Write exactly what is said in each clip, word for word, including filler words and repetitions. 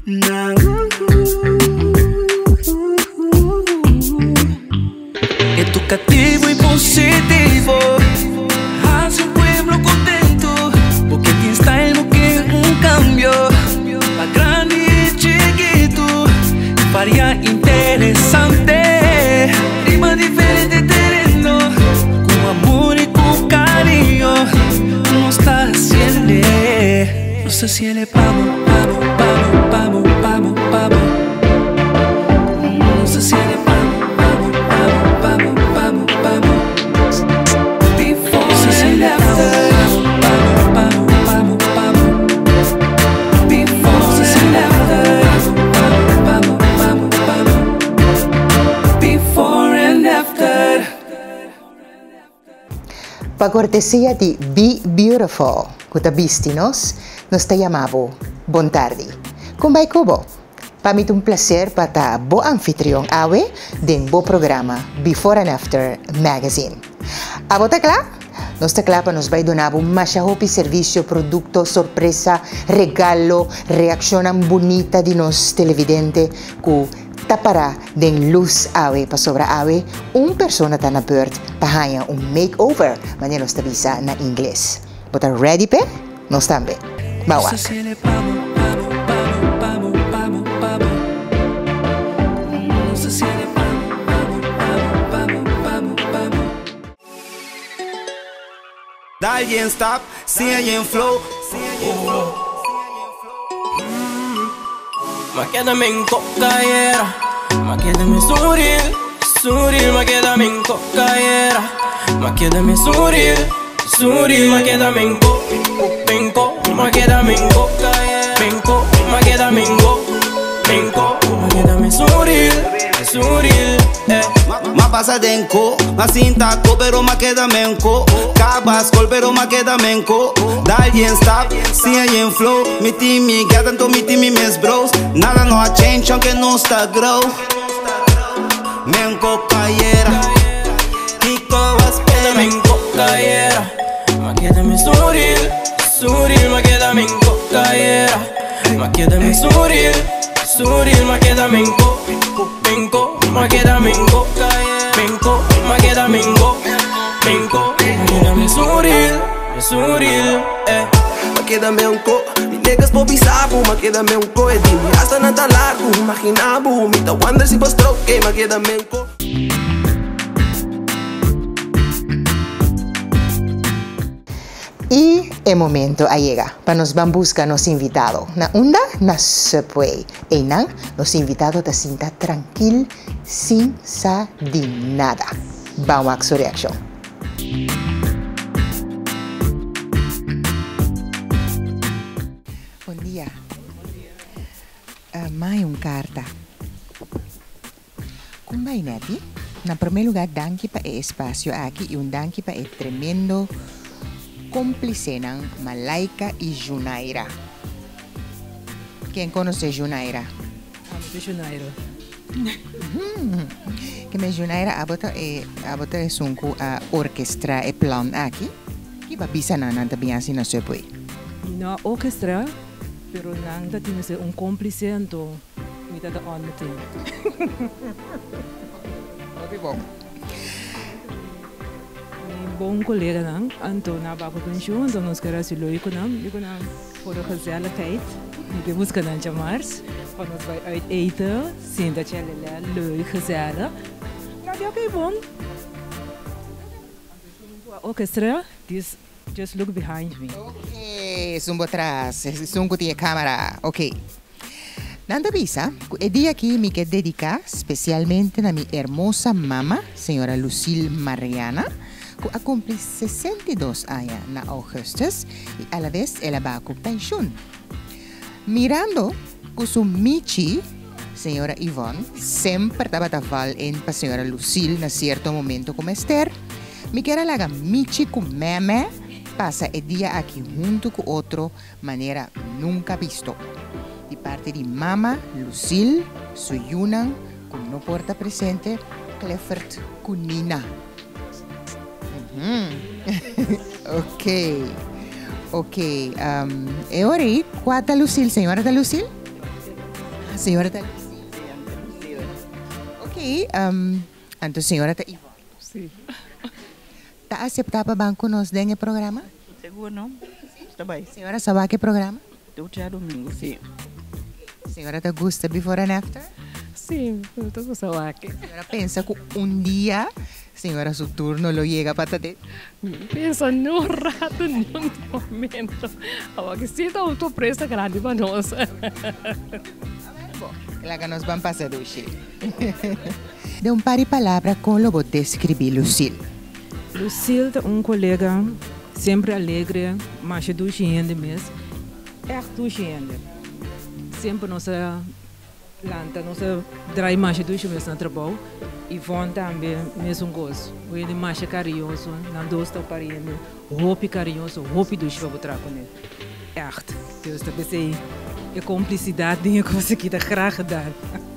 Educativo y positivo, hace un pueblo contento, porque tiene style no quiere un cambio, pa' grande y chiquito, varía interesante, rima diferente terreno, con amor y con cariño, no está haciendo, no está haciendo, vamos, vamos, vamos, vamos, vamos, vamos, no está haciendo. Pa cortesia di Be Beautiful, kuta bistinos, nos te llamavo Bon Tardi. Kumbay kubo, pamit un placer pa ta bo anfitrión awe din bo programa Before and After Magazine. Abo takla? Nos takla pa nos bay donabo masyahopi servicio, producto, sorpresa, regalo, reaccionan bonita di nos televidente ku tapara den luz awe pa sobra awe un persona ta na beurt pahaya un makeover manya nos tabisa na Ingles. Bota ready pe? Nos tambe. Bawa. Alguien stop, si alguien flow. Ma quédame en cocaera, ma quédame suril, suril, ma quédame en cocaera, ma quédame suril, suril, ma quédame en co, en co, ma quédame en cocaera, en co, ma quédame en co, en co, ma quédame suril, suril, eh. Ma pasa denko, ma cinta co, pero ma quédame en co, cabas col, pero ma quédame en co. Alguien stop, si alguien flow, mi team, mi gata, tanto mi team, mi mes bros. Nada no ha change, aunque no está grow. Me en cocaera, Kiko vas, quédame en cocaera. Ma quédame suril, suril, ma quédame en cocaera. Ma quédame suril, suril, ma quédame en co, en co, ma quédame en cocaera. Menko, ma quédame en co, en co, ma quédame suril, suril, eh. Ma quédame un co, mi negas po bisabu, ma quédame un co, e dimi hasta nata largo, imaginabu, mi ta wonder si pa stroke, ma quédame un co. Y el momento llega para nos van buscar nos invitado. Na unda na subway. E nan nos invitado te sienta tranquil sin sa di nada. Vamos a su reacción. Buen día. Uh, mai un carta. Kung vai neti, na primeiro lugar, danke pa e espacio aqui e um danke pa e tremendo cómplice ng Malaika y Junaira. ¿Quién conoce Junaira? Ah, Junaira. Que me Junaira abota e abota e sunku a orquestra e plan aqui. Que va bisa na nanta biansi na sepoi. Na orquestra, pero nang da tinha un cómplice anto mita da on meeting. Obi bom. Bom colega nang anto na bako pensão então nós queremos se loir com nam e com nam por a gezelligheid e que busca nan chamars quando nós vai uit eten sim da chelle loir gezellig na dia que bom orchestra this just look behind me. Okay, sumbo atrás, sungo tinha câmera. Ok. Nanda bisa, el día aquí me quedé dedicar especialmente a mi hermosa mamá, señora Lucille Mariana, que ha cumplido sesenta y dos años en augustus y a la vez ella va con pensión. Mirando que su Michi, señora Yvonne, siempre estaba taval en la señora Lucille en cierto momento como Esther, me quiero la Michi con meme pasa el día aquí junto con otro manera nunca visto. De parte de mamá, Lucille, su Yunan, con no porta presente, Clifford con Nina. Mm-hmm. Ok, ok. Um, e ora, quanta Lucille, senhora da Lucille? senhora tá... Ok, um, então a senhora tá... Sim. Tá aceitar para banco nós dengue programa? Seguro não? Está bem. Senhora sabe que programa? Do dia domingo, sim. Senhora tá gosta before and after? Sim, eu estou gostando aqui. Senhora pensa que um dia senhora seu turno lo chega para ter? Pensa no rato, no momento. Agora que sim, está muito pressa grande para nós. Claro que nós vamos passar do cheio. De um par de palavras, como eu vou descrever Lucille? Lucille é um colega sempre alegre, mas do gente mesmo. É do gente. Sempre nossa lanta, nossa drai mais do gente mesmo no trabalho. E vão também mesmo gosto. Ele é mais carinhoso, não gosta para ele. Roupa carinhoso, roupa do gente para botar com ele. É arte. Deus está pensando. É cumplicidade que você quer graag dar.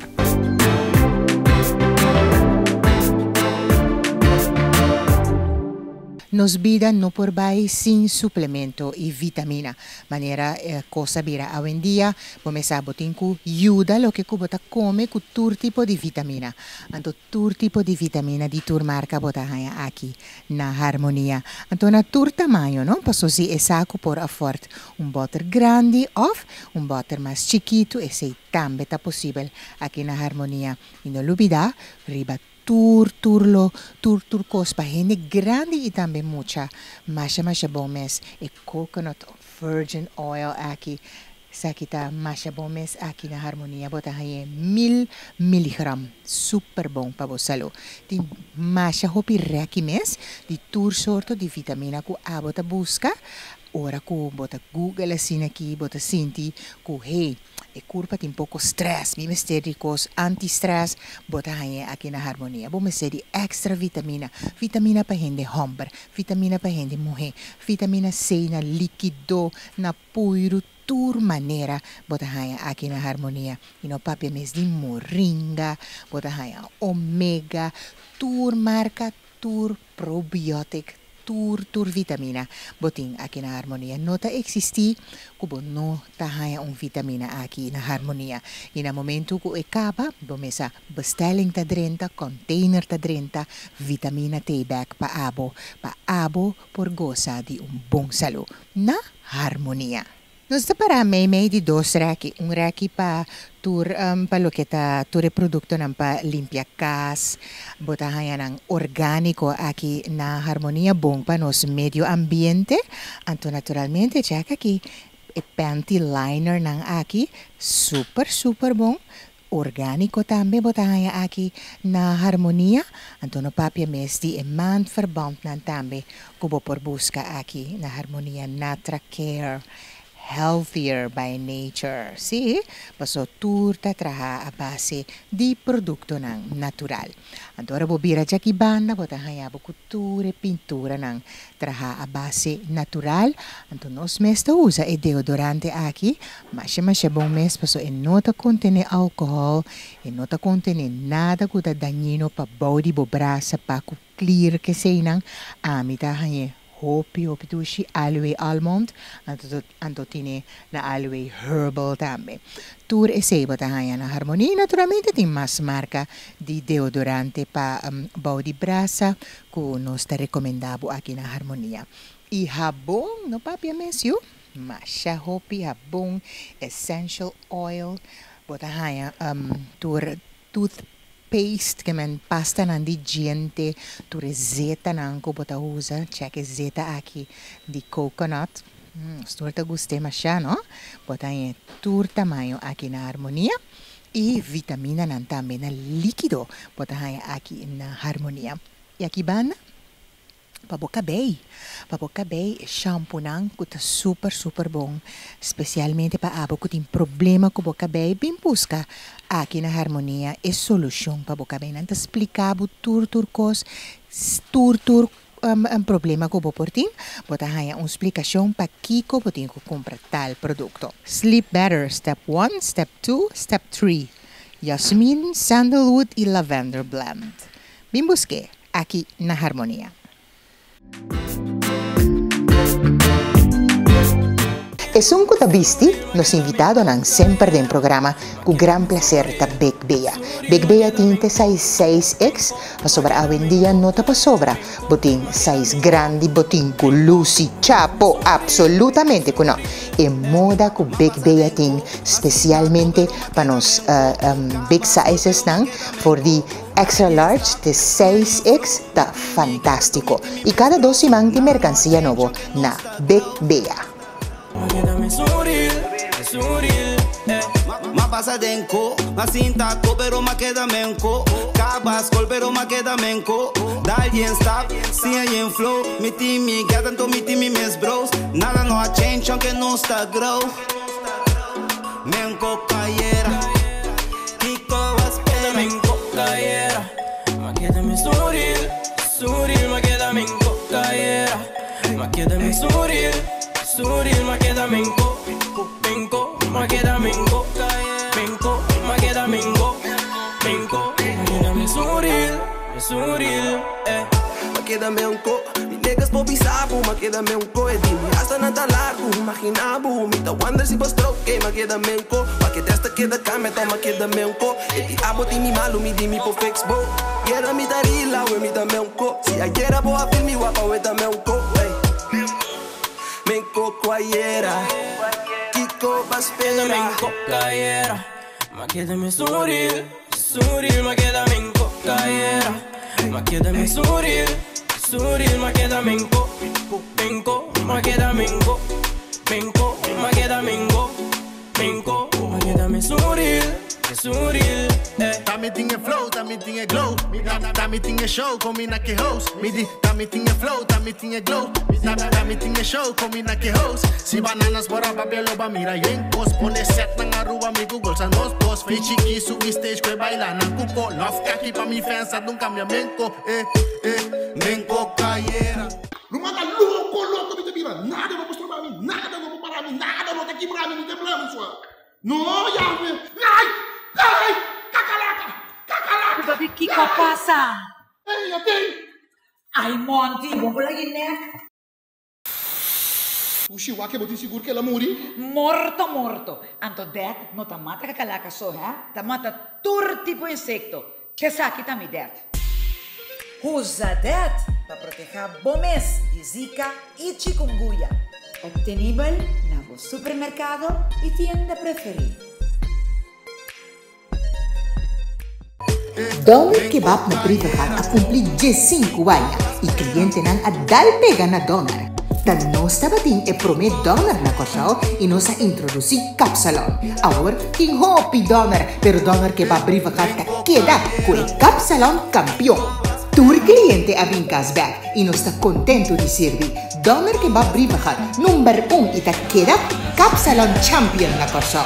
Nos vida no por bai sem suplemento e vitamina. Maneira eh, cosa vira hoje em dia, come sabotin ku ajuda lo que kubota come ku tur tipo de vitamina. Anto tur tipo de vitamina di tur marca bota haya aqui na harmonia. Anto na tur tamanho, não? Passo si saco por afford um butter grande of um butter mais chiquito e sei também tá possível aqui na harmonia. E não olvidar, riba tur turlo tur turcos para gente grande e também mucha masha masha bom mês e coconut virgin oil aqui sakita masha bom mês aqui na harmonia bota aí mil miligram super bom para você saúde tem masha hopi reki mês de tur sorto de vitamina que a bota busca ora que bota Google assim aqui bota sinti que hey e curva tem pouco stress, me mistéricos, anti-stress, bota aí aqui na harmonia. Bom, me de extra vitamina, vitamina para gente homem, vitamina para gente mulher, vitamina C na líquido, na puro, tur maneira, bota aí aqui na harmonia. E no papel mês de moringa, bota aí omega, tur marca, tur probiotic, tur tur vitamina botin aqui na harmonia nota existi kubo no tahaya um vitamina aqui na harmonia e no momento que acaba bomesa bestelling ta drenta container ta drenta vitamina T back pa abo pa abo por goza de um bom saúde na harmonia. Nós para mei mei de dois reki, um reki pa tur um, pa lo que ta tur produto nam pa limpia cas, bota haya ng orgánico aqui na harmonia bom pa nos medio ambiente, anto naturalmente check aqui e panty liner ng aqui super super bom. Orgánico também bota haya aqui na harmonia, anto no papia mesti e man verband nan também kubo por busca aqui na harmonia Natra Care. Healthier by nature. Si, paso turta traha a base di produkto ng natural. Adora bobira jaki banda bota hayabo kulture pintura ng traha a base natural. Anto nos mesta usa e deodorante aqui, masya masya bong mes paso e nota contene alcohol, e nota contene nada kuda dañino pa body bo brasa pa ku clear que sei nang amita hanye. Hopi, hopi tushi, aloe almond, anto, anto tine na aloe herbal tambe. Tur e sebo tahaya na harmonia, naturalmente tem mas marca di deodorante pa um, body brasa, ku nos ta recomendabo aqui na harmonia. E habong, no papia mesyo, masya hopi, habong, essential oil, botahaya, um, tur, tooth paste que men pasta nan di gente tu rezeta nan ko bota usa check zeta aqui de coconut hum, torta gostei mas já no bota em tur tamanho aqui na harmonia e vitamina nan também na líquido bota aqui na harmonia e aqui bana para boca bem, para boca bem, shampoo nang kuta super super bom, especialmente para abo que tem problema com boca bem, bem busca aqui na harmonia é solução para boca bem, não te explicabo tur tur cos, tur tur um, um problema com o portim, bota aí uma explicação para que que botin que compra tal produto. Sleep better, step one, step two, step three. Jasmine, sandalwood e lavender blend. Bem busque aqui na harmonia. E sun kuta bisti, nos invitado nan sempre den programa cu gran placer ta Big Bea. Big Bea tinte sais seis ex, ma sobra awendia nota pa sobra. Botin sais grandi, botin cu Lucy, Chapo, absolutamente cu no. E moda cu Big Bea ting, specialmente pa nos uh, um, big sizes nang, for di extra large de seis ex, ta fantástico. Y cada dosi mang di mercancía novo na Big Bea. Ma pasa denko, ma cinta ko pero ma queda menko. Cabas col pero ma queda menko. Dali en stop, si hay en flow. Mi team me get tanto mi team mes bros. Nada no ha change aunque no está grow. Menko cayera, Kiko vas peda menko cayera. Ma queda me suril, suril ma queda menko cayera. Ma queda me suril, suril ma queda menko. Menko, ma queda menko, menko, ma queda menko, menko, ma queda me suril, me suril, eh. Ma queda menko, mi niggas popi sabu, ma queda menko, e di mi hasta nata largo, imaginabu, mi ta wonder si pas troke, ma queda menko, ma que testa queda cameta, ma queda menko, e di abo di mi malu, mi di mi po fix bo, yera mi tarila, we mi ta menko, si ayer bo a film mi wapa, we ta menko, eh. Menko kwayera. Queda menko cayera, ma queda me suril, suril ma queda menko cayera, ma queda me suril, suril ma queda menko, menko ma queda menko, menko ma queda menko, menko ma queda me suril, suril, eh. Tami tinge flow, tami tinge glow, tami tinge show, komi na ke host. Mi di tami tinge flow, tami tinge glow, tami tinge show, komi na ke host. Si bananas bora papelo ba mira yen cos, pone set na ngaruba mi Google sa nos dos. Fei chiki subi stage kwe baila na kuko, love kaki pa mi fans at nung cambia menko, eh eh, menko cayera. Rumata louco, louco de bebida, nada vai mostrar pra mim, nada vai parar mim, nada vai aqui pra mim, não tem problema, sua. Não, Yahweh, ai, ai, cacalaca, cacalaca. Babi, que que passa? Ei, eu tenho. Ai, Monty, vamos por aqui, né? O chihuahua botin seguro que ela muri? Morto, morto. Anto det, não ta mata cacalaca só, hein? Ta mata todo tipo de insecto. Que saque tá me det? Usa det para proteger bomes de zika e chikungunya. Obtenível no supermercado e tienda preferida. Doner Kebab na Privahat a cumprir cinco anos e cliente nang adal pega na Doner. Ta nossa batin e promet Doner na korsao e nossa introduzir Kapsalon. Agora, king hopi Doner, pero Doner Kebab Privahat ta queda com o Kapsalon campeão. Tur cliente a vinkas back e nos está contento de servir. Doner Kebab Privahat, number um e ta queda Kapsalon champion na korsao.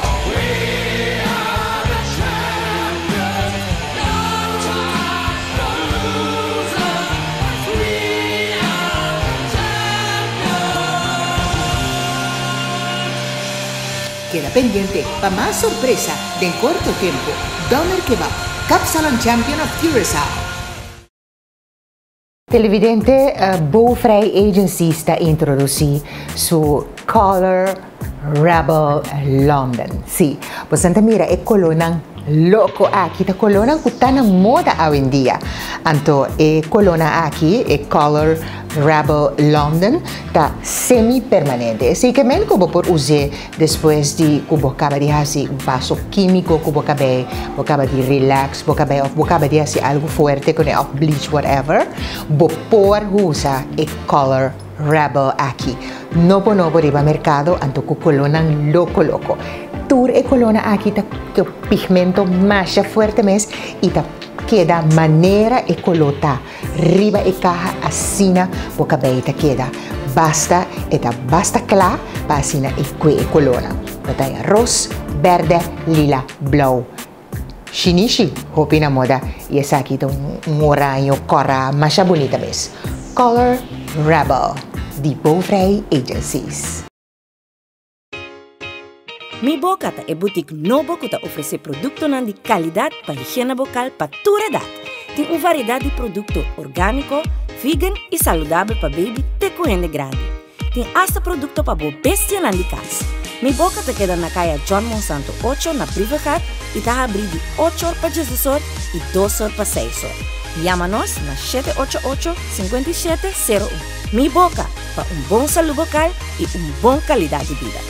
Queda pendiente para más sorpresa de en corto tiempo. Doner Kebab, Kapsalon Champion of Curaçao. Televidente uh, Bowfry Agency está introduci su Color Rebel London. Sí, pues anta mira e colonang loco aqui, ta colonang kutana moda hoy en día. Anto e colona aqui e Color Rebel London ta semi-permanente. Así que men kubo por usar después de kubo acaba de hacer un vaso químico, kubo acaba, acaba de relax, kubo acaba, acaba de hacer algo fuerte con el bleach, whatever. Bo por usar e Color Rebel aqui. Novo novo riba mercado, anto ku colonang loco loco. Tur e colona aqui ta que pigmento mais fuerte mes e ta queda maneira e colota riba e caja assina o cabelo queda basta e ta basta cla pa assina e que e colona bataya rosa, verde, lila, blau shinishi hopi na moda e essa aqui tá um oranho cora mais bonita mes Color Rebel de Bowfry Agencies. Mi Boca é boutique novo que oferece produtos de qualidade para higiene bucal para toda idade. Tem uma variedade de produtos orgânicos, vegan e saudável para baby até grande. Tem até produtos para o bestia de casa. Mi boca te queda na calle John Monsanto ocho na Privacat e tá abrindo de ocho horas para dezesseis e doze horas para seis horas. Llama-nos na sete oito oito, cinco sete zero um. Mi boca, para um bom saúde bucal e uma boa qualidade de vida.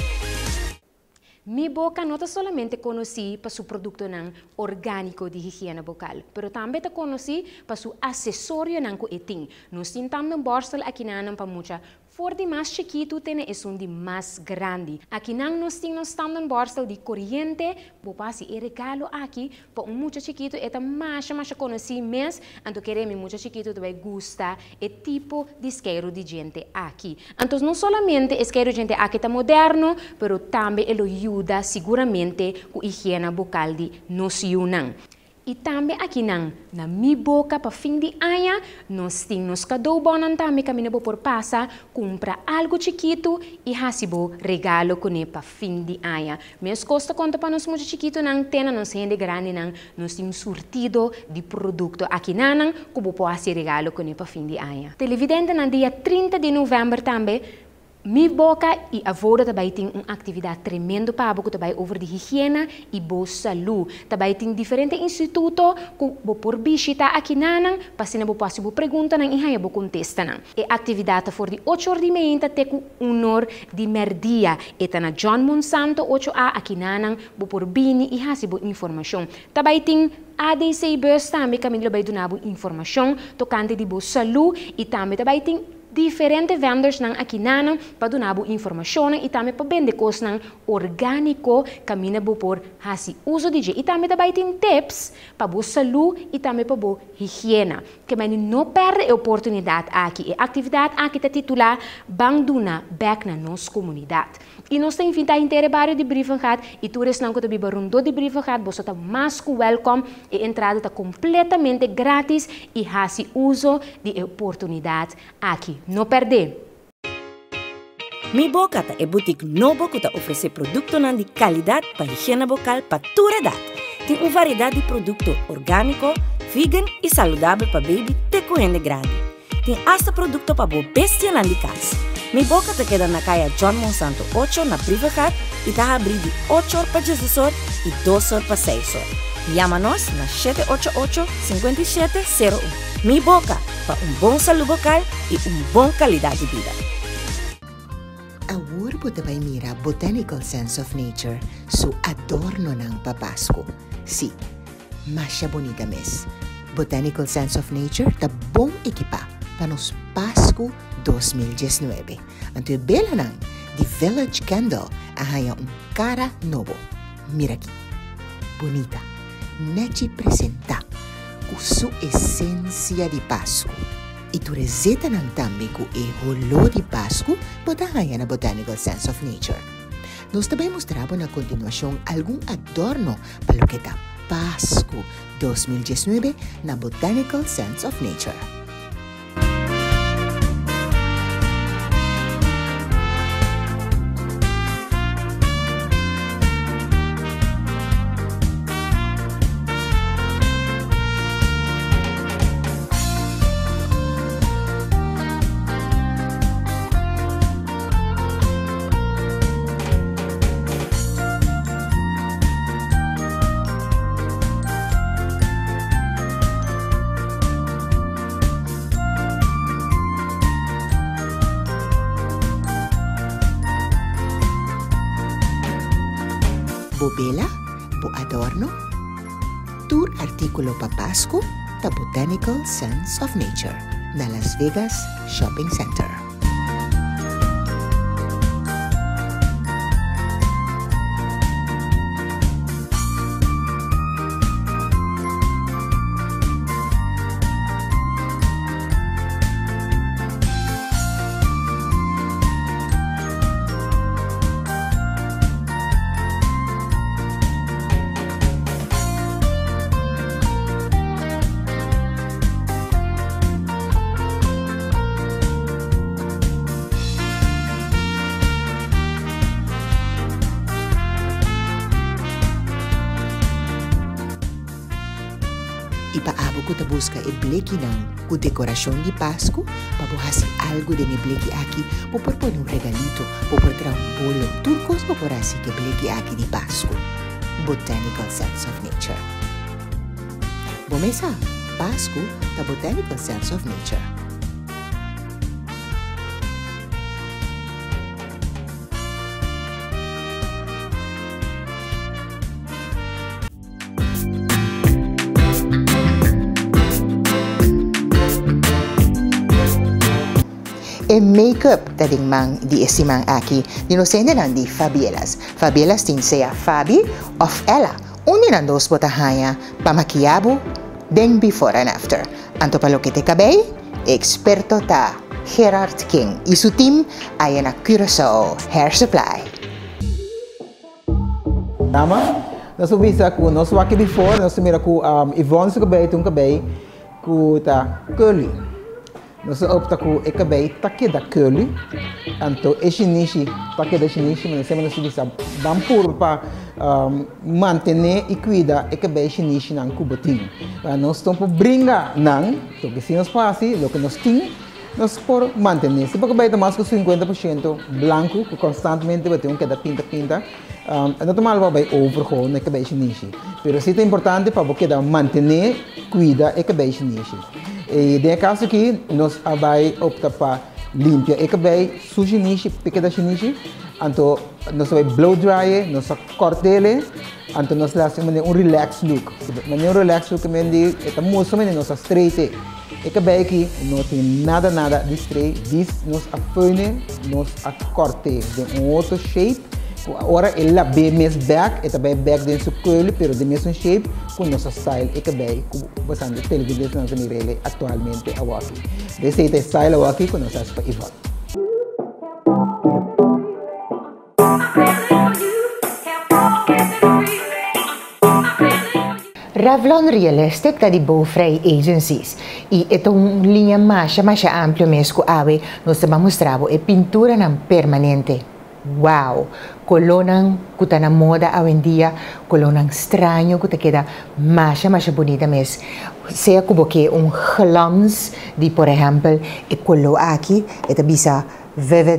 Mi boca não é somente conhecida para seu produto não orgânico de higiene bucal, mas também é conhecida para seu acessório não que tem. Nós tentamos um borstel aqui não para muita. For de mais chiquito tem é um de mais grande. Aqui não nós temos um borstel de corriente, vou passar e regalo aqui para um muito chiquito é mais mais conhecido mesmo, então queremos muito chiquito também gusta é tipo de isqueiro de gente aqui. Então não somente isqueiro de gente aqui está moderno, mas também ele ajuda seguramente com a higiene bucal de nós não. E também aqui não, na mi boca para fim de ano, nós temos cada bom também que por passa, compra algo chiquito e recibo regalo com ele para fim de ano. Mas custa conta para nós muito chiquito não tem, nós gente grande não, nós temos surtido de produto aqui não, que pode fazer regalo com ele para fim de ano. Televidente no dia trinta de novembro também. Mi boca e a voda também tem uma atividade tremenda para a também over de higiene e boa saúde. Também tem diferentes institutos que vou por visita aqui nanang, para se não vou passar pergunta nang ihaya vou contesta nang. E atividade for de oito horas de manhã até com uma hora de merdia. E tá na John Monsanto oito A aqui nanang vou por bini e hasibo informação. Também tem A D C Bus também que me vai dar informação tocante de boa saúde e também também tem diferentes vendors nang aqui nana para dar informação e também para vender coisas nang orgânico que mina por hasi uso de e também também tem tips para boa saúde e também para boa higiene que meni não perde a oportunidade aqui a atividade aqui está titular Banduna back na nossa comunidade e nós temos invitado inteiro barrio de Brivengat e todos não que também barundo de Brivengat você está mais que welcome e a entrada está completamente grátis e hasi uso de oportunidade aqui. Não perder. Mi boca é boutique novo que oferece produto de qualidade para higiene bucal para toda idade. Tem uma variedade de produto orgânico, vegan e saudável para baby até corrente grande. Tem hasta produto para boa bestia na casa. Mi boca te queda na calle John Monsanto oito na Privacat e está abrindo de oito horas para dezesseis horas e doze horas para seis horas. Llama-nos na sete oito oito, cinco sete zero um. Mi boca, para um bom saúde bucal e uma boa qualidade de vida. A urbo também mira Botanical Sense of Nature, su adorno ng papasco. Si, masya bonita mes. Botanical Sense of Nature tá bom equipa para nos Pasco dois mil e dezenove. Anto é bela nang, the Village Candle, ahaya um cara novo. Mira aqui, bonita. Neci presenta com sua essência de Páscoa. E tu receta ng tambi com o holo de Páscoa, pode ganhar na Botanical Sense of Nature. Nós também mostramos na continuação algum adorno para o que está Páscoa dois mil e dezenove na Botanical Sense of Nature. Bo bela, bo adorno, tour artículo pa Pasko, ta Botanical Sense of Nature, na Las Vegas Shopping Center. busca e bleki ng ku decoración de Pasko, para hasi algo de ne bleki aqui, po por pôr um regalito, po por tra um bolo, turcos po por hasi que bleki aqui de Pasko. Botanical Sense of Nature. Bomesa, Pasko, the Botanical Sense of Nature. E make-up tading mang di esimang aki dinosende nan di Fabielas. Fabielas tin seya Fabi of Ella. Uni nan dos botahaya pamakiabo den before and after. Anto palokete kabay, experto ta Gerard King. Isu team ay na Curaçao Hair Supply. Nama, nós visa ku nós waki before nós mira ku um Yvonne sa kabay tung kabay ku ta curly. Nós opta ku ekabay take da curly, anto eshinishi take da shinishi, mas sempre nós visa bampur pa um, mantener e cuidar ekabay shinishi nang kuboting. Nós tompo bringa nang, to que se nós pasi, lo que nós ting, nós por mantener. Se pakabay ta mais que cinquenta por cento blanco, que constantemente vai ter um cada pinta pinta. Um, não tomar o vai overgo na ekabay shinishi. Pero se é importante para você mantener, cuidar ekabay shinishi. E de caso aqui, nós vai optar para limpar e cabelo, sujo nishi, pequena nishi, então nós vai blow dry, nós cortele, então nós fazemos um relax look. Mas um relax look é de, é muito mais nós straight. E cabelo aqui não tem nada nada de straight, diz nós afune, nós a corte de um outro shape. Agora ela bem mais back, é também back dentro do curly, pero de mesmo shape, com nosso style e cabelo, com bastante televisão na Venirele atualmente a Waki. Desse é style a Waki com nossa para Yvonne. Revlon Realistic da di Beaufray Agencies. E ito uma linha mais, mais ampla mesmo que awe, nós vamos mostrar a pintura não permanente. Wow! Colonang kuta na moda hoy en día, colonang estranho kuta queda más, más bonita mes. Sea como que un glans de, por ejemplo, e colo aqui, esta bisa vivid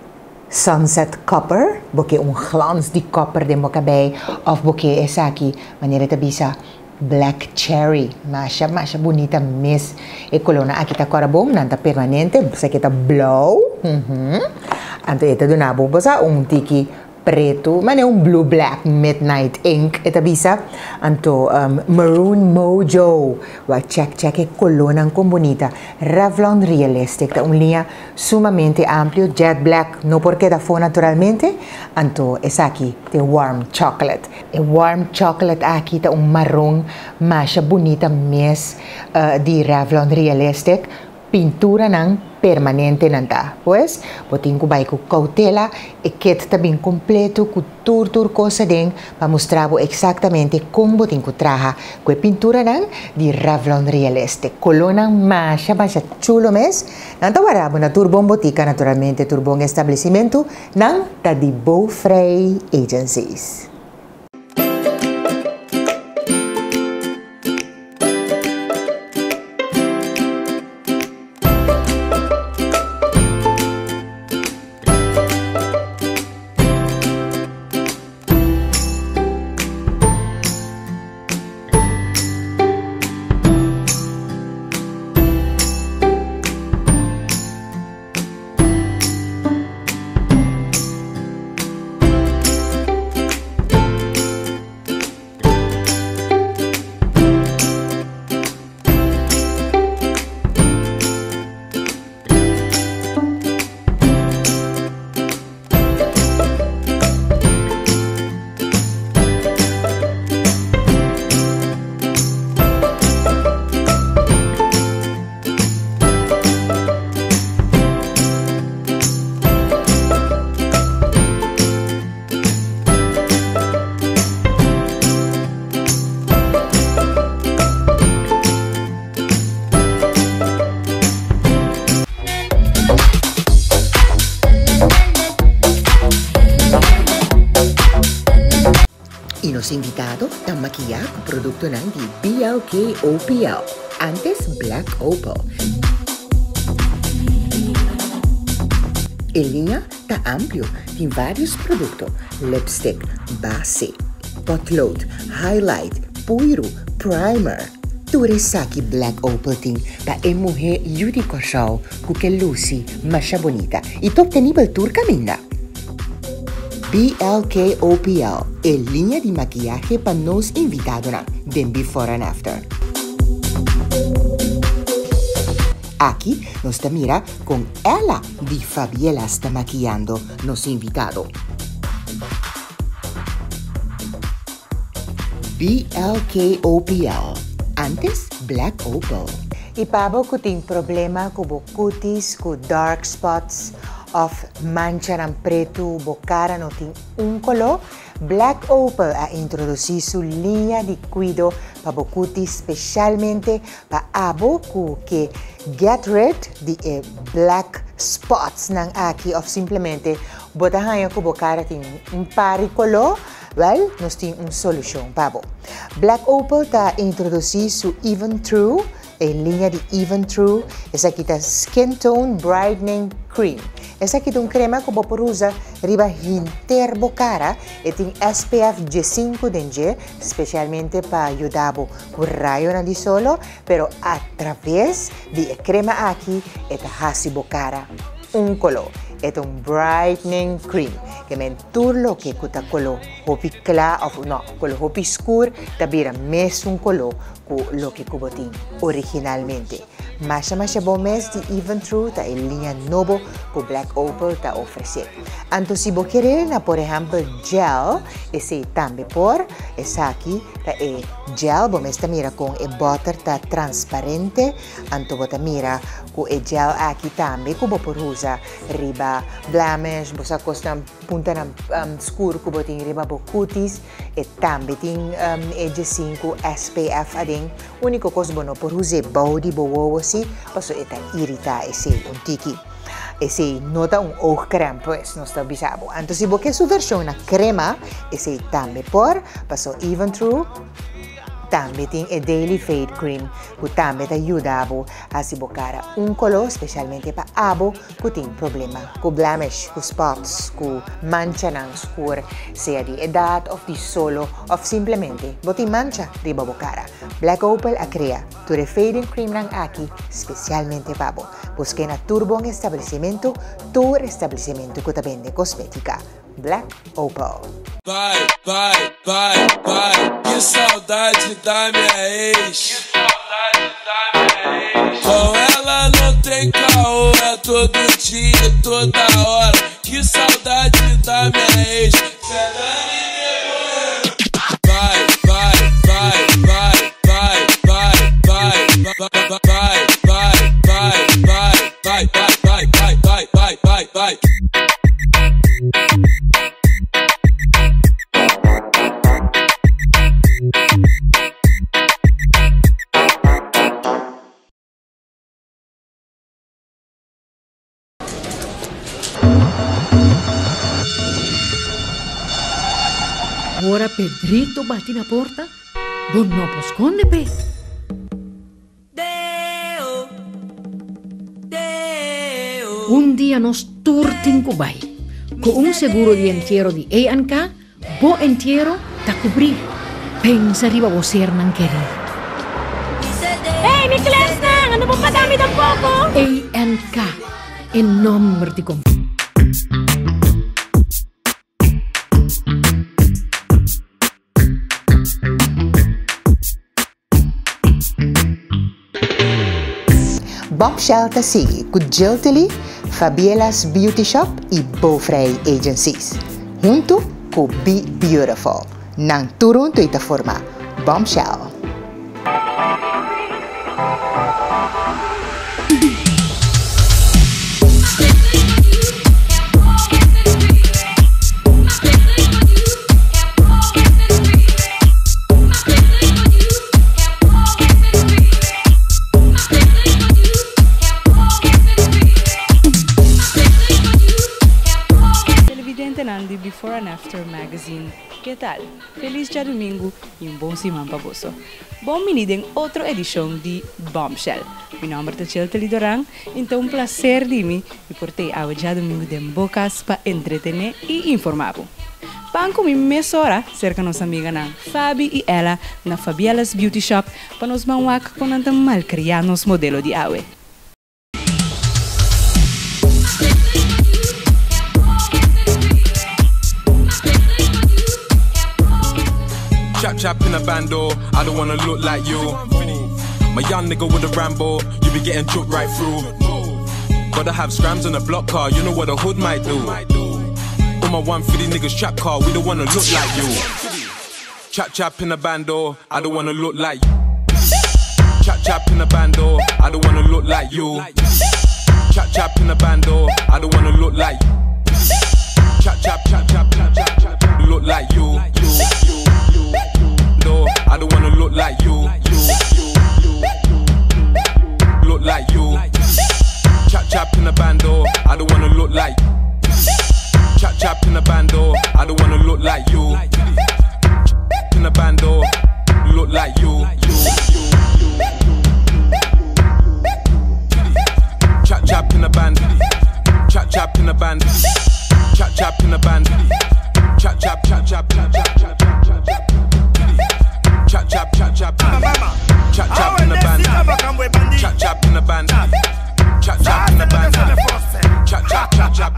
sunset copper, porque un glans de copper de mocabay, of porque es aqui, manera esta bisa black cherry, masha masha bonita mes. E colona aqui tá corabom, nanta permanente, você que tá blow. Mhm. Anto ito doon na bubasa um tiki preto, mane um blue black midnight ink ito bisa anto um, maroon mojo wa check check e colonang com bonita Revlon Realistic ta un linha sumamente amplio jet black no porque da fo naturalmente anto es aqui te warm chocolate e warm chocolate aqui ta un marrom masha bonita mes uh, di Revlon Realistic pintura ng permanente nanta. Pues, botin ko bay ko cautela e ket tabing completo ku tur tur cosa din para mostrar exactamente como botin ko traha ko pintura ng di Revlon Realistic. Colonang masha masha chulo mes. Nanta warabo na turbong botika naturalmente turbong establecimiento ng da di Beaufray Agencies. Invitado a maquillar com produto ng B L K O P L. antes Black Opal. En línea está amplio, tiene varios productos, lipstick, base, potlood, highlight, puiro, primer. Tu resaki Black Opal ting pa e mujer yudi koshao ku ke lucy masha bonita y top tenible turca minda. B L K O P L è linea di maquillaje pa nos invitado na den before and after. Aquí nos te mira con ella di Fabiela sta maquillando nos invitado. B L K O P L antes Black Opal. Y pabo ku ting problema ku bo cutis, ku dark spots of mancha ng preto, bocara no ting un color, Black Opal ha introducido su línea de cuido para bo cutis, specialmente para abo ku que get rid de eh, black spots ng aki of simplemente botahan ku bocara ting un pari color. Well, nos tem uma solução, pabo. Black Opal está introduzindo su Even True, em linha de Even True. Essa aqui tá Skin Tone Brightening Cream. Essa aqui é uma crema que você pode usar riba hinter bocara e tem S P F G cinco dentro, especialmente para ajudar o raio na di solo, pero através de crema aqui, esta hasi bocara un color. É um brightening cream que mentur lo que kuta color hopi claro of no color hopi escuro tabira mesmo color com lo que kubotin originalmente. Masha masha bom mês de Even True ta em linha novo com Black Opal ta oferecer. Anto se você querer na por exemplo gel esse também por essa aqui ta é gel bom mês ta mira com e butter ta transparente anto bota mira com e gel aqui também que você usa riba blemish, bosa costa punta na um, escuro que botin riba bo cutis e também tem um, E G cinco S P F ading. Único coisa bono por usar body bo assim, passo é tan irritar esse um tiki. Esse nota um oog creme pues não está bisabo. Então se você sua versão na crema, esse também por passo Even True. Também tem a Daily Fade Cream, que também te ajuda a se bocar um color, especialmente para abo que tem problema com blemish, com spots, com mancha na escura, seja de idade ou de solo, ou simplesmente botem mancha de bocara. Black Opal a crea tu fading cream nang aqui, especialmente para abo. Busque na Turbo um estabelecimento, tu estabelecimento que te vende cosmética. Black Opal. Vai, vai, vai, vai, que saudade da minha ex. Que saudade da minha ex. Com ela não tem caô, é todo dia, toda hora. Que saudade da minha ex. Vai, vai, vai, vai, vai, vai, vai, vai, vai, vai, vai, vai, vai, vai, vai, vai, vai, vai, vai. Ora Pedrito bate na porta, bon no posconde pe. Deo, Deo. Un dia nos turtin Kubay, con un seguro di entierro di A and K, bo entierro da cubrir. Pensa riba bo ser nang keri. Hey, may class na! Ano po padami ng poco? A and K, en nombre di kom. Bombshell ta sigue con Jiltily, Fabiela's Beauty Shop e Bofrey Agencies. Junto con Be Beautiful. Nang turun to ita forma. Bombshell. Before and After Magazine. Que tal? Feliz dia domingo e um bom semana para você. Bom menino em outra edição de Bombshell. Meu nome é Chelsea Lidoran, então um prazer de mim e portei ao dia domingo de bocas para entretener e informar. Banco mi mesora cerca nossa amiga na Fabi e ela na Fabielas Beauty Shop para nos manwak com anta mal criar nos modelo de awe. Chap chap in a bando, I don't wanna look like you. My young nigga with a Rambo, you be getting choked right through. Gotta have scrams on a block car, you know what a hood might do. On my one fifty niggas trap car, we don't wanna look like you. Chap chap in a bando, I don't wanna look like you. Chap chap in a bando, I don't wanna look like you. Chap chap in a bando, I don't wanna look like you. Chap chap chap chap chap chap chap, look like you. No, I don't wanna look like you. Look like you. Chap chap in a bando, I don't wanna look like you. Chap chap in a bando, I don't wanna look like you. In a bando, look like you. Chap chap in a band, chap chap in a band, chap chap in a band, chap chap chap chap chap chap chap chap chap. Chap chap chap chap chap chap in the band. Chap chap in the band. Chap chap in the band. Chap chap chap chap.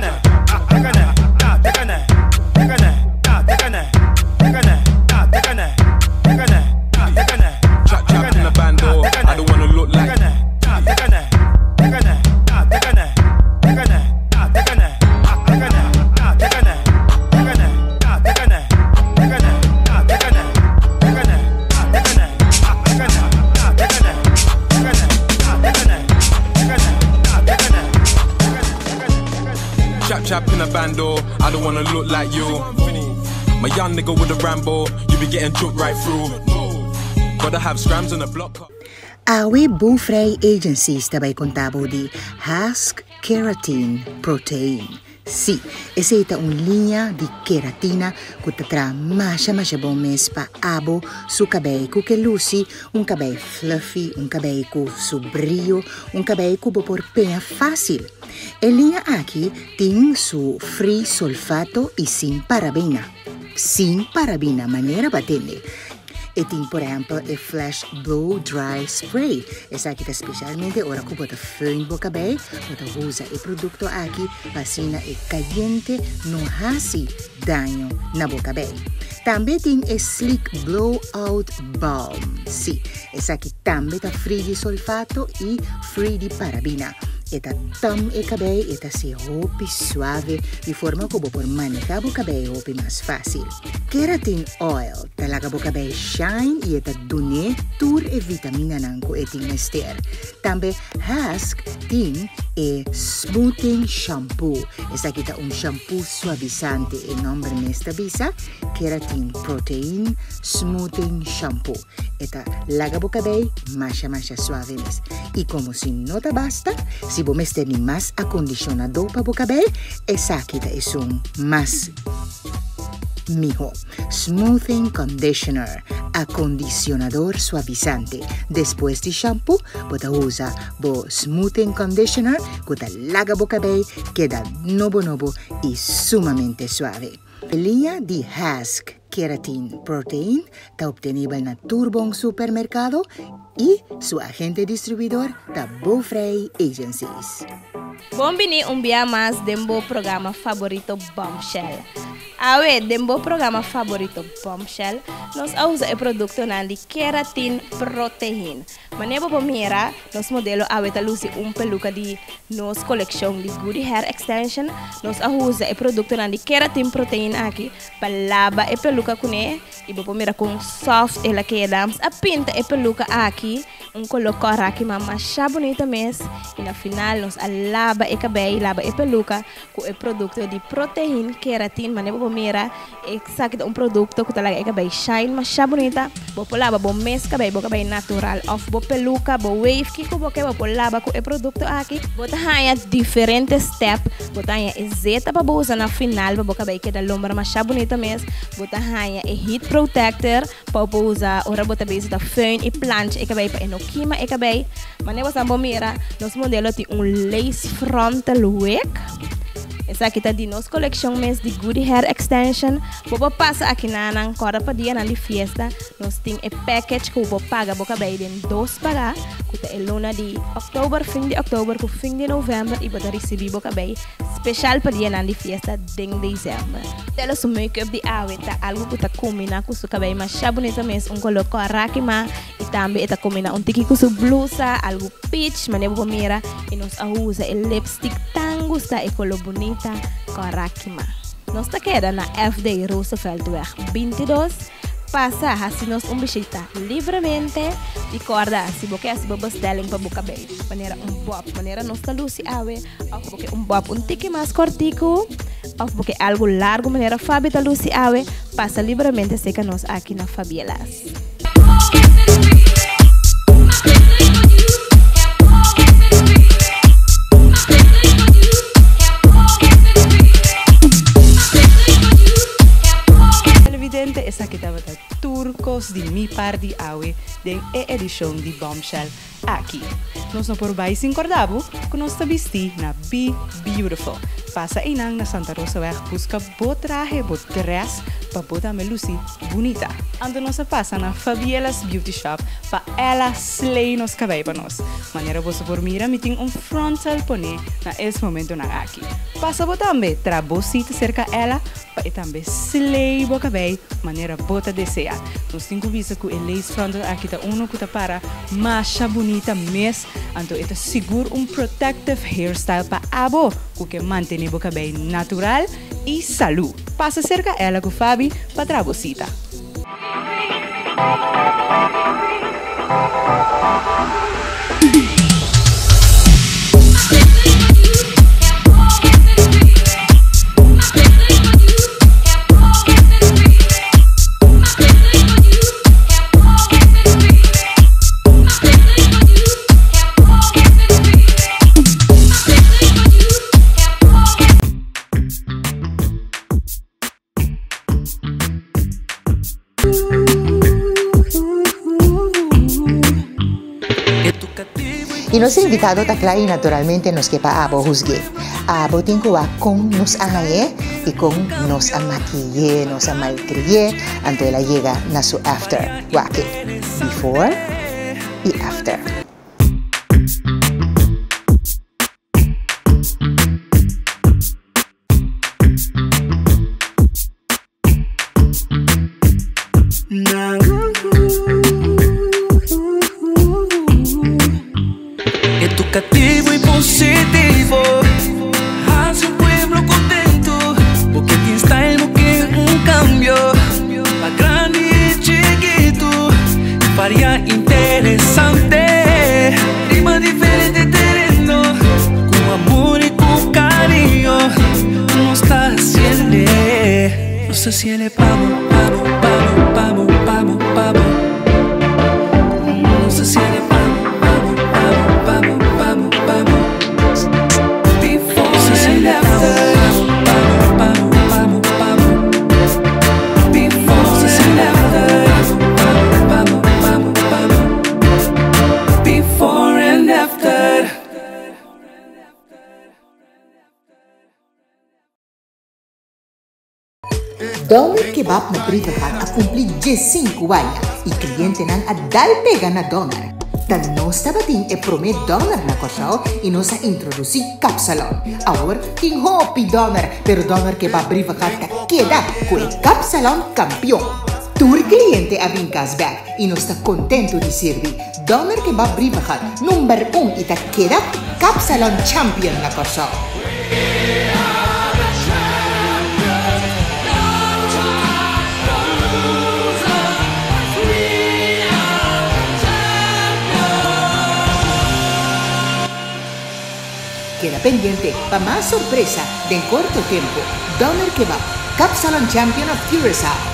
Chap chap in the band. I don't wanna look like. Chap chap in a bando, I don't wanna look like you. My young nigga with a Rambo, you be getting choked right through. Gotta have scrams on the block. Awe Bovvrij Agencies tabay contabo di Husk Keratin Protein. Sì, essa è una linea di keratina che tra masha masha bom mes pa abo su cabelo che luci un cabelo fluffy, un cabelo su brillo, un cabelo che por pena fácil. E linea aqui tem su free sulfato e sin parabena. Sin parabena, maneira batende. E tem, por exemplo, o Flash Blow Dry Spray. Essa aqui está especialmente ora que bota fã no cabelo, bota usa o produto aqui, vacina é caliente, não hace dano na boca cabelo. Também tem o Slick Blowout Balm. Sim, essa aqui também está free de sulfato e free de parabena. Eta tam e cabelo, eta se roupa suave, de forma como por manejar o cabelo roupa mais fácil. Keratin Oil, talaga o cabelo shine e eta dune tur e vitamina nanko e ting ester. Também Husk tem e Smoothing Shampoo. Essa aqui tá um shampoo suavizante e nome nesta bisa, Keratin Protein Smoothing Shampoo. Eta laga o cabelo, masha masha suave mes. E como se não te basta, se você tem mais acondicionador para o cabelo, essa aqui é um mais mijo. Smoothing Conditioner, acondicionador suavizante. Depois de shampoo, você usa o Smoothing Conditioner, que laga o cabelo, queda novo novo e sumamente suave. A linha de Husk Keratin Protein está obtenível na Turbong Supermercado e seu agente distribuidor da Bovvrij Agencies. Bom bini um dia mais dembo programa favorito Bombshell. Awe dembo programa favorito Bombshell, nós usa o produto de Keratin Protein. Maneira para mira, nós modelo awe ta luci um peluca de nos coleção de Good Hair Extension, nós usa o produto de Keratin Protein aqui para lava e peluca kune, e para mira com soft ela que damos a pinta e peluca aqui, um colocar aqui mama chá bonita mes, e na final nós lava e cabelo, lava e peluca com o produto de proteína Keratin, maneira para mira, exacto um produto que talaga ika bay shine mas siya bonita, bo polaba bo mes ka bay bo ka bay natural of bo peluca bo wave kiko bo ke bo polaba ko e produto aqui, bo tahaya diferentes step, bo tahaya e zeta pa bo usa na final bo ka bay ke da lombra mas siya bonita mes, bo tahaya e heat protector pa bo usa ora bo tabi da fön e planche ika bay pa enokima ika bay, mane bo sambo mira, nos modelo ti un lace frontal wig. Essa aqui tá de nossa coleção mês de Good Hair Extension. Bobo passa aqui na nang corda pa dia na de festa. Nós tem e package que bobo paga boca bem den dois paga. Que tá e luna de outubro, fim de outubro, com fim de novembro e botar receber boca bem. Special pa dia na de festa den dezembro. Tela su make-up de awe tá algo que tá combina com su cabelo mais bonito mês um color corakima e também tá combina um tiki com su blusa, algo peach, mas bobo mira e nós usa e lipstick tão gusta e color bonito. Corakima. Nós está queda na F D Rooseveltweg veintidós. Passa assim nós um visita livremente e corda se você se bobo styling para boca bem. Maneira um bob, maneira nós está luci awe, ou porque um bob um tique mais cortico, ou porque algo largo maneira fábrica luci awe, passa livremente seca nós aqui na Fabielas. Essa aqui estava da Turcos de mi par de awe de edição de Bombshell aqui. Nós não por baixo incordavo que nós está vestindo na Be Beautiful. Passa inang na Santa Rosa weg busca bo traje, bo dress para botar me luci bonita. Ando nós passa na Fabielas Beauty Shop para ela slay nos cabelo para nós. Maneira você por mira me tem um frontal pone na esse momento na aqui. Passa bo também trabocita cerca ela para também slay bo cabelo maneira bota deseja. Nós temos visto que o lace frontal aqui tá uno que tá para mais bonita mes, então é seguro um protective hairstyle para abo que mantém o cabelo natural e saúde. Passa cerca ela com Fabi para trabocita. Y nuestro invitado está claro y naturalmente nos quepa abo juzgue. Abo tengo a con nos angaye y con nos amaquille, nos amalcrille, ante la llega na su after. Wake. Before y after. Educativo y positivo, hace un pueblo contento, porque tiene style, porque un cambio, para grande y chiquito, varia interesante, rima diferente terreno, con amor y con cariño, no está haciendo, no se siente pavo, pavo, pavo, pavo, pavo, pavo, no se siente pavo. Doner Kebab na privahat a cumplir cinco anos e cliente nang adal pega na doner. Dan nos tabating e promet doner na kosaw e nos a introduci Capsalon. Our ting hopi doner, pero doner kebab privahat ta queda ko e Capsalon campeón. Tur cliente abing cashback e nos ta contento di servir. Doner kebab privahat number un ita queda Capsalon champion na kosaw. Queda pendiente para más sorpresa de en corto tiempo. Doner Kebab, Capsalon Champion of Curaçao.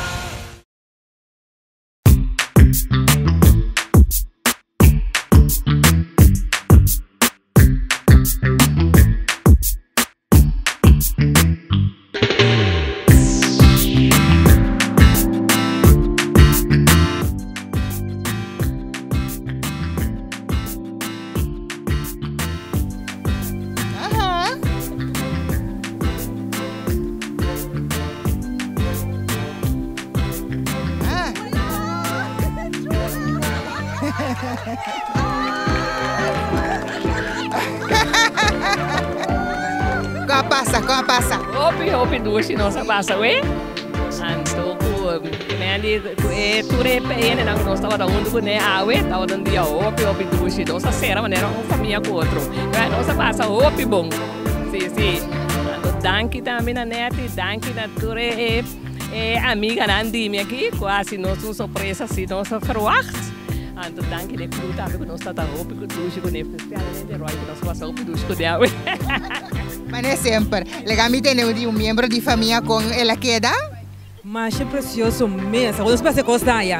Qual passa? Qual passa? Hopi, hopi, duas, não se passa, ué? Anto, né, ali, é, ture, é, né, não estava da onde, né, ah, ué, estava dando dia, hopi, hopi, duas, não se será, mas era uma família com outro. Não se passa, hopi, bom. Sim, sim. Anto, danke também na net, danke na ture, é, é, amiga na Andime aqui, quase não sou surpresa, se não se verwacht. Anto, danke de fruta, porque nós estamos hopi, com duas, com especialmente, Roy, que nós passamos hopi, duas, com dia, ué. Mas não é sempre. Legal, tem um membro de família com ela queda? Mas é precioso mesmo. Vamos fazer costa aí.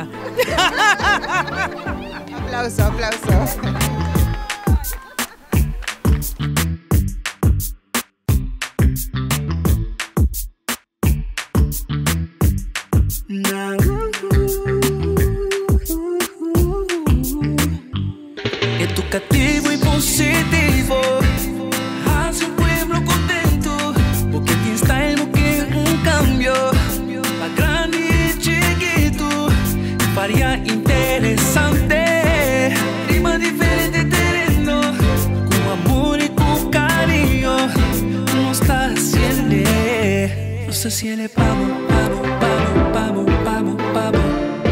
Aplauso, aplauso. Educativo e positivo. Varia interesante, rima diferente terreno, con amor y con cariño, no está haciendo, no sé si él es vamos, vamos, vamos, vamos, vamos, vamos,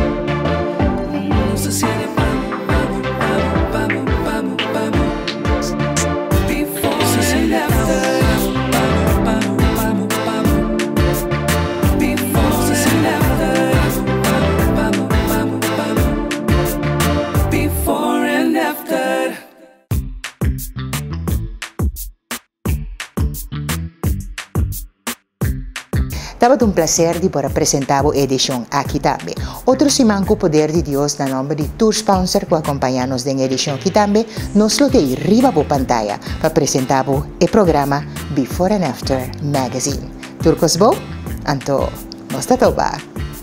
no sé si él es vamos, vamos, vamos, vamos, vamos, vamos, before no sé si él es after, vamos, vamos, vamos, vamos, before no sé si él es after. Before and after. Estava um prazer de poder apresentar a edição aqui também. Outro semana com o poder de Deus na nome de tour sponsor que acompanha-nos na edição aqui também, nos lotei riba a pantalla para apresentar o programa Before and After Magazine. Turcos bo? Anto, nos tatoba.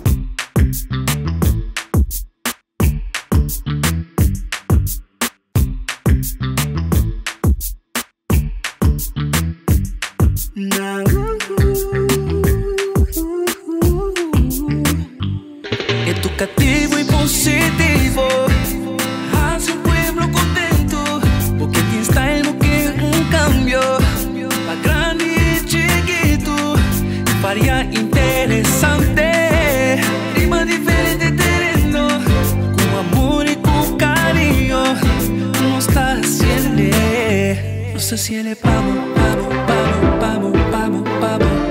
Educativo y positivo, hace un pueblo contento, porque tiene style que un cambio, pa' grande y chiquito, varia interesante, rima diferente terreno, con amor y con cariño, no está haciendo, no sé si él es vamos, vamos, vamos, vamos, vamos, vamos.